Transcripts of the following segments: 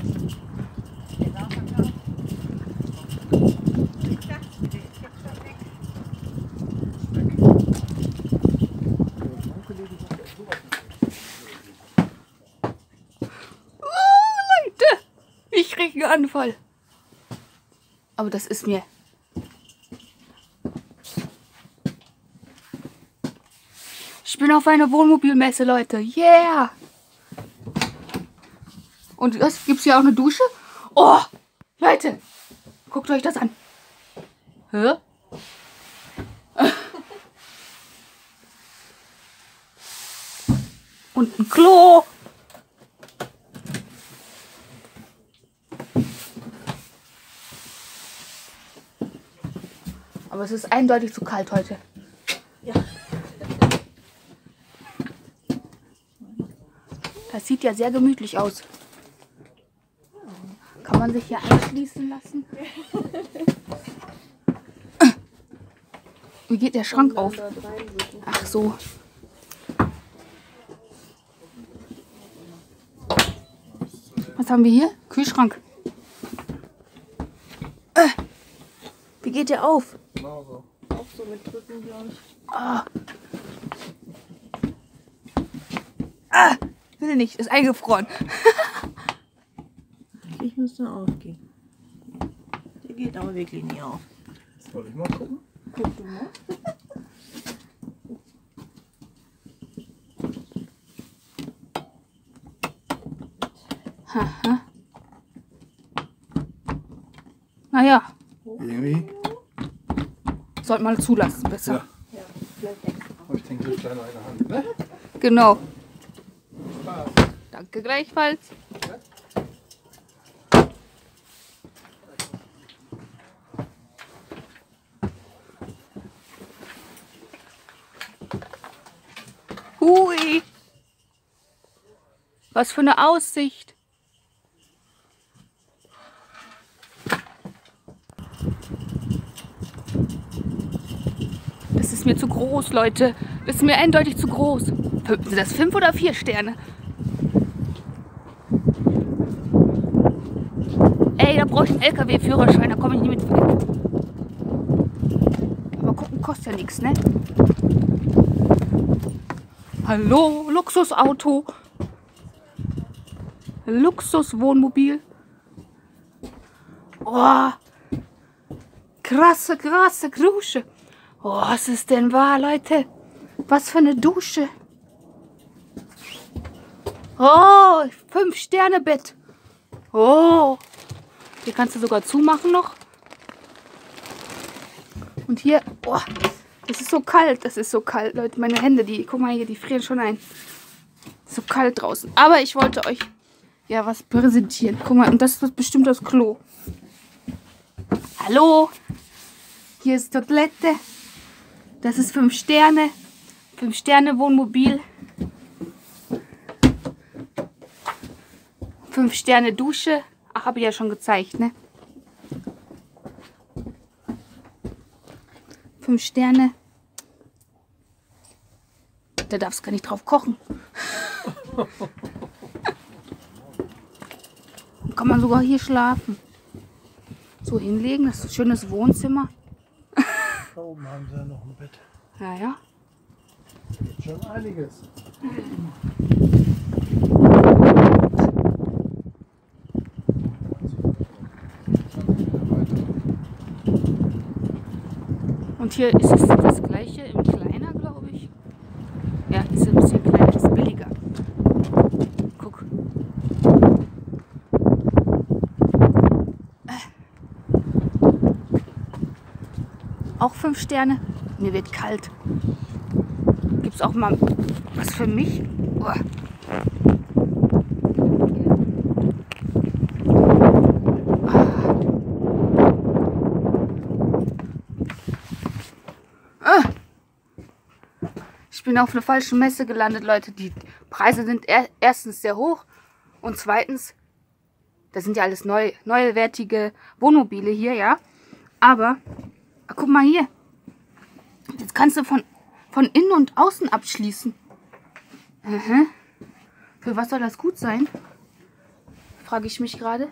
Leute, ich kriege einen Anfall. Aber das ist mir... Ich bin auf einer Wohnmobilmesse, Leute. Yeah! Und was? Gibt es hier auch eine Dusche? Oh, Leute, guckt euch das an. Hä? Und ein Klo. Aber es ist eindeutig zu kalt heute. Ja. Das sieht ja sehr gemütlich aus. Kann man sich hier einschließen lassen? Wie geht der Schrank auf? Ach so. Was haben wir hier? Kühlschrank. Wie geht der auf? Auch so mit Drücken, glaube ich. Will nicht, ist eingefroren. Ich müsste aufgehen. Der geht aber wirklich nie auf. Soll ich mal gucken? Guck du mal. Haha. Naja, Irgendwie. sollte man zulassen, besser. Ja. Ja, vielleicht extra. Aber ich denke, so kleiner eine Hand. Ne? Genau. Spaß. Danke gleichfalls. Hui. Was für eine Aussicht. Das ist mir zu groß, Leute. Das ist mir eindeutig zu groß. Sind das 5 oder 4 Sterne? Ey, da brauche ich einen LKW-Führerschein, da komme ich nie mit weg. Aber gucken kostet ja nichts, ne? Hallo, Luxusauto. Luxuswohnmobil. Oh, krasse Dusche. Oh, was ist denn wahr, Leute? Was für eine Dusche. Oh, 5-Sterne-Bett. Oh, hier kannst du sogar zumachen noch. Und hier, oh, das ist so kalt, Leute. Meine Hände, guck mal hier, die frieren schon ein. So kalt draußen. Aber ich wollte euch ja was präsentieren. Guck mal, und das ist bestimmt das Klo. Hallo, hier ist Toilette. Das ist 5 Sterne. 5-Sterne-Wohnmobil. 5-Sterne-Dusche. Ach, habe ich ja schon gezeigt, ne? 5 Sterne. Da darfst du gar nicht drauf kochen. Kann man sogar hier schlafen. So hinlegen, das ist ein schönes Wohnzimmer. Da oben haben sie ja noch ein Bett. Ja, ja. Schon einiges. Und hier ist es das gleiche, im kleiner, glaube ich. Ja, ist ein bisschen kleiner, ist billiger. Guck. Auch 5 Sterne. Mir wird kalt. Gibt es auch mal was für mich? Oh. Ich bin auf einer falschen Messe gelandet, Leute. Die Preise sind erstens sehr hoch und zweitens, das sind ja alles neuwertige Wohnmobile hier, ja. Aber, guck mal hier. Jetzt kannst du von innen und außen abschließen. Für was soll das gut sein? frage ich mich gerade.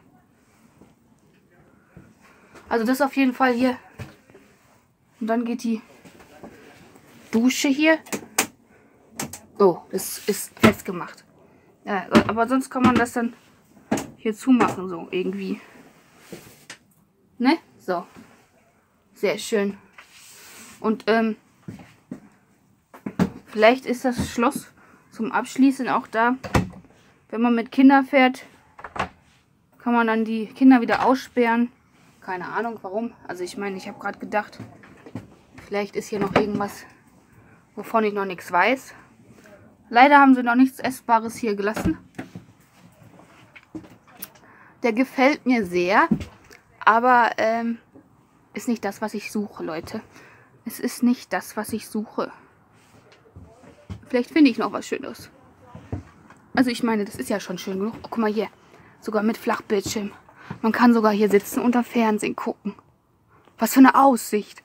Also das auf jeden Fall hier. Und dann geht die Dusche hier. Oh, das ist festgemacht. Ja, aber sonst kann man das dann hier zumachen, so irgendwie. Ne? So. Sehr schön. Und vielleicht ist das Schloss zum Abschließen auch da. Wenn man mit Kindern fährt, kann man dann die Kinder wieder aussperren. Keine Ahnung warum. Also ich meine, ich habe gerade gedacht, vielleicht ist hier noch irgendwas, wovon ich noch nichts weiß. Leider haben sie noch nichts Essbares hier gelassen. Der gefällt mir sehr, aber ist nicht das, was ich suche, Leute. Es ist nicht das, was ich suche. Vielleicht finde ich noch was Schönes. Also ich meine, das ist ja schon schön genug. Oh, guck mal hier. Sogar mit Flachbildschirm. Man kann sogar hier sitzen und am Fernsehen gucken. Was für eine Aussicht.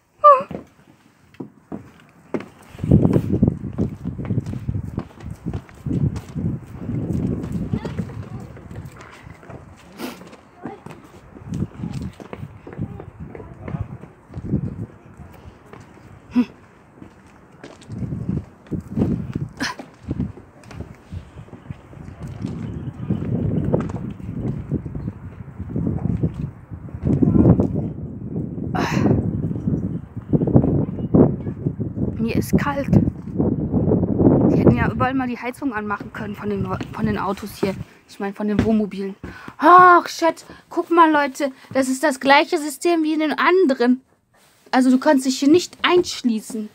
Mir ist kalt. Sie hätten ja überall mal die Heizung anmachen können von den Autos hier. Ich meine von den Wohnmobilen. Ach, Chat, guck mal, Leute. Das ist das gleiche System wie in den anderen. Also du kannst dich hier nicht einschließen.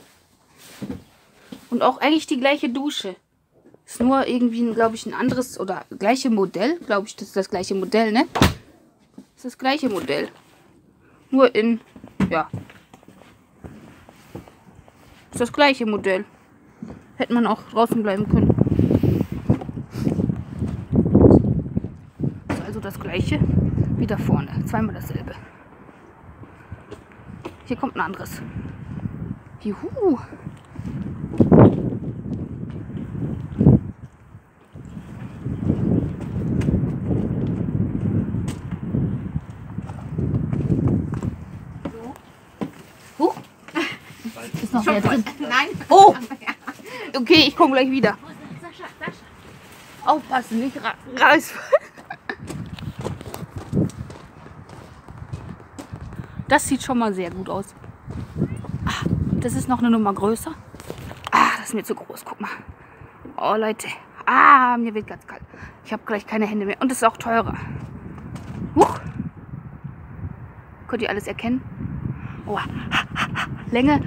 Und auch eigentlich die gleiche Dusche. Ist nur irgendwie, glaube ich, ein anderes oder gleiche Modell. Glaube ich, das ist das gleiche Modell, ne? Das ist das gleiche Modell. Nur in, ja. Ist das gleiche Modell. Hätte man auch draußen bleiben können. Ist also das gleiche wie da vorne. Zweimal dasselbe. Hier kommt ein anderes. Juhu. Ist noch mehr drin. Nein. Oh! Okay, ich komme gleich wieder. Aufpassen, nicht rausfallen. Das sieht schon mal sehr gut aus. Ah, das ist noch eine Nummer größer. Ah, das ist mir zu groß. Guck mal. Oh, Leute. Ah, mir wird ganz kalt. Ich habe gleich keine Hände mehr. Und es ist auch teurer. Huch. Könnt ihr alles erkennen? Oh. Länge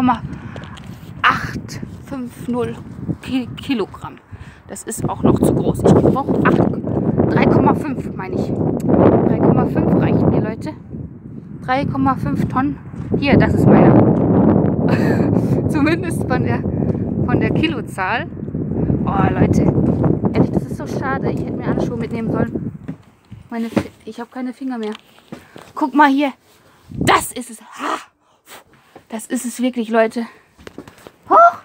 3,850 Kilogramm. Das ist auch noch zu groß. Ich brauche 3,5 meine ich. 3,5 reicht mir, Leute. 3,5 Tonnen. Hier, das ist meiner. Zumindest von der Kilozahl. Oh, Leute. Ehrlich, das ist so schade. Ich hätte mir Handschuhe mitnehmen sollen. Ich habe keine Finger mehr. Guck mal hier. Das ist es. Ha! Das ist es wirklich, Leute. Hoch!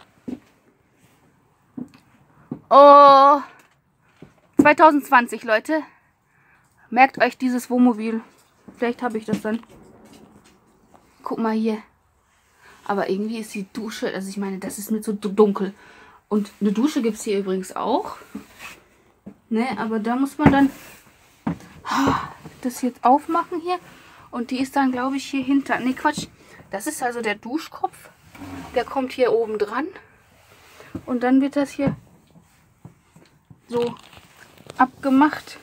Oh! 2020, Leute. Merkt euch dieses Wohnmobil. Vielleicht habe ich das dann. Guck mal hier. Aber irgendwie ist die Dusche, also ich meine, das ist mir zu dunkel. Und eine Dusche gibt es hier übrigens auch. Ne, aber da muss man dann das jetzt aufmachen hier. Und die ist dann, glaube ich, hier hinter. Ne, Quatsch. Das ist also der Duschkopf. Der kommt hier oben dran. Und dann wird das hier so abgemacht.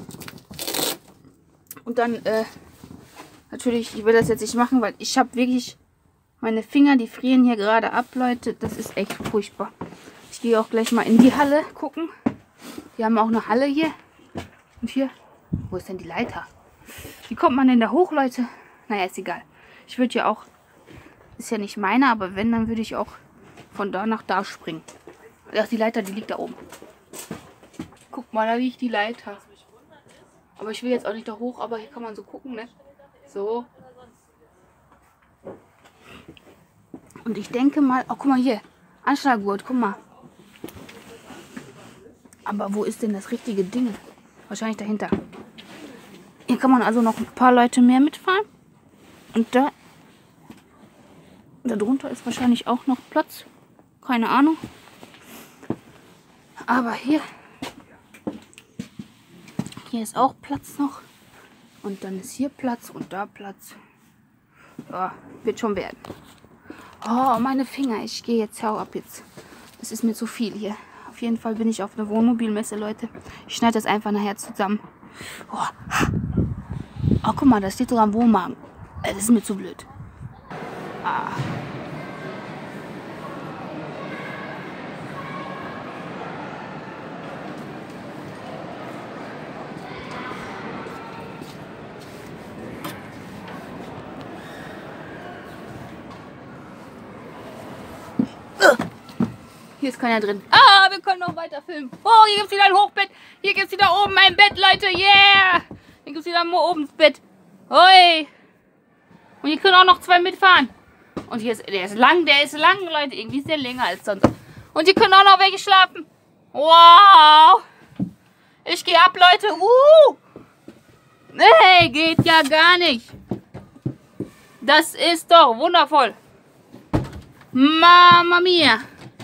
Und dann, natürlich, ich will das jetzt nicht machen, weil ich habe wirklich meine Finger, die frieren hier gerade ab, Leute. Das ist echt furchtbar. Ich gehe auch gleich mal in die Halle gucken. Wir haben auch eine Halle hier. Und hier, wo ist denn die Leiter? Wie kommt man denn da hoch, Leute? Naja, ist egal. Ich würde ja auch, ist ja nicht meine, aber wenn, dann würde ich auch von da nach da springen. Ach, die Leiter, die liegt da oben. Guck mal, da liegt die Leiter. Aber ich will jetzt auch nicht da hoch, aber hier kann man so gucken, ne? So. Und ich denke mal, oh, guck mal hier. Anschlaggurt, guck mal. Aber wo ist denn das richtige Ding? Wahrscheinlich dahinter. Hier kann man also noch ein paar Leute mehr mitfahren. Und da drunter ist wahrscheinlich auch noch Platz. Keine Ahnung. Aber hier ist auch Platz noch. Und dann ist hier Platz und da Platz. Ja, wird schon werden. Oh, meine Finger. Ich gehe jetzt, hau ab jetzt. Das ist mir zu viel hier. Auf jeden Fall bin ich auf einer Wohnmobilmesse, Leute. Ich schneide das einfach nachher zusammen. Oh, guck mal, da steht sogar ein Wohnwagen. Das ist mir zu blöd. Ah. Hier ist keiner drin. Ah, wir können noch weiter filmen. Oh, hier gibt es wieder ein Hochbett. Hier gibt es wieder oben ein Bett, Leute. Yeah. Hier gibt es wieder oben das Bett. Oi. Und hier können auch noch 2 mitfahren. Und hier ist, der ist lang, Leute. Irgendwie ist der länger als sonst. Und hier können auch noch welche schlafen. Wow. Ich gehe ab, Leute. Nee, geht ja gar nicht. Das ist doch wundervoll. Mama mia.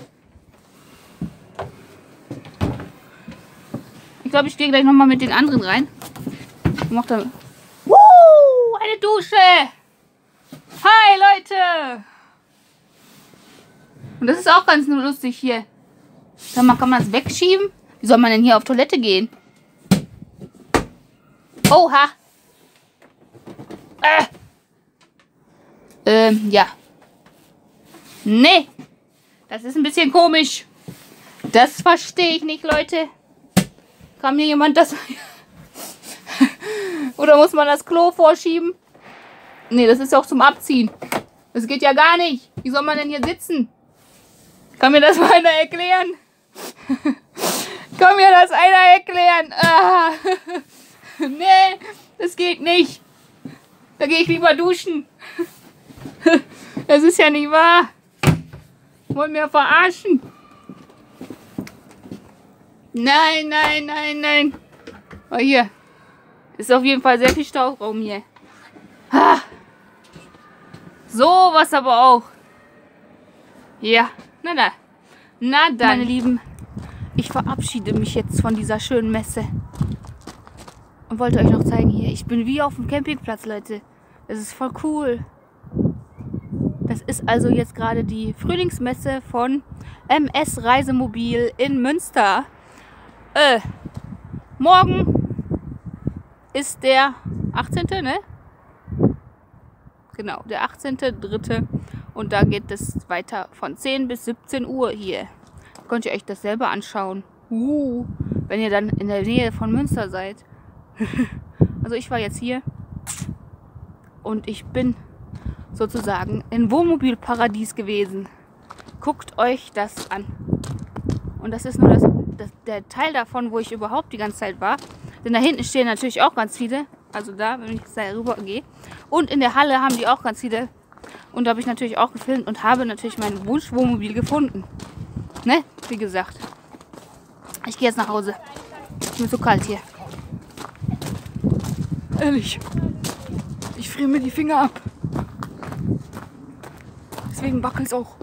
Ich glaube, ich gehe gleich nochmal mit den anderen rein. Eine Dusche. Hi, Leute. Und das ist auch ganz lustig hier. Sag mal, kann man das wegschieben? Wie soll man denn hier auf Toilette gehen? Oha. Ja. Nee. Das ist ein bisschen komisch. Das verstehe ich nicht, Leute. Kann mir jemand das... Oder muss man das Klo vorschieben? Nee, das ist auch zum Abziehen. Das geht ja gar nicht. Wie soll man denn hier sitzen? Kann mir das mal einer erklären? Kann mir das einer erklären? Ah. Nee, das geht nicht. Da gehe ich lieber duschen. Das ist ja nicht wahr. Wollen wir verarschen? Nein, nein, nein, nein. Oh, hier. Ist auf jeden Fall sehr viel Stauraum hier. Ah. So was aber auch. Ja, na dann. Na dann, meine Lieben. Ich verabschiede mich jetzt von dieser schönen Messe. Und wollte euch noch zeigen hier. Ich bin wie auf dem Campingplatz, Leute. Das ist voll cool. Das ist also jetzt gerade die Frühlingsmesse von MS Reisemobil in Münster. Morgen ist der 18., ne? Genau, der 18.3. Und da geht es weiter von 10 bis 17 Uhr hier. Könnt ihr euch das selber anschauen. Wenn ihr dann in der Nähe von Münster seid. Also ich war jetzt hier und ich bin sozusagen in Wohnmobilparadies gewesen. Guckt euch das an. Und das ist nur der Teil davon, wo ich überhaupt die ganze Zeit war. Denn da hinten stehen natürlich auch ganz viele. Also da, wenn ich da rüber gehe. Und in der Halle haben die auch ganz viele. Und da habe ich natürlich auch gefilmt und habe natürlich mein Wunschwohnmobil gefunden. Ne? Wie gesagt. Ich gehe jetzt nach Hause. Ist mir so kalt hier. Ehrlich. Ich friere mir die Finger ab. Deswegen backe ich es auch.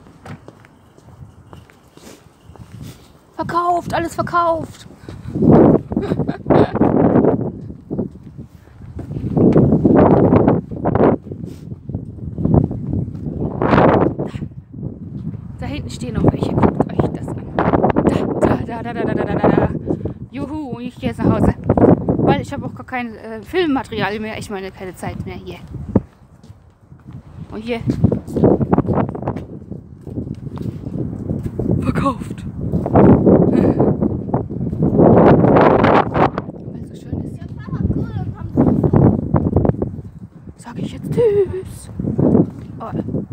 Verkauft, alles verkauft. Da hinten stehen noch welche. Guckt euch das an. Da. Juhu, und ich gehe jetzt nach Hause. Weil ich habe auch gar kein Filmmaterial mehr. Ich meine, keine Zeit mehr hier. Und hier. Verkauft. Weil es so schön ist. Sag ich jetzt Tschüss. Oh.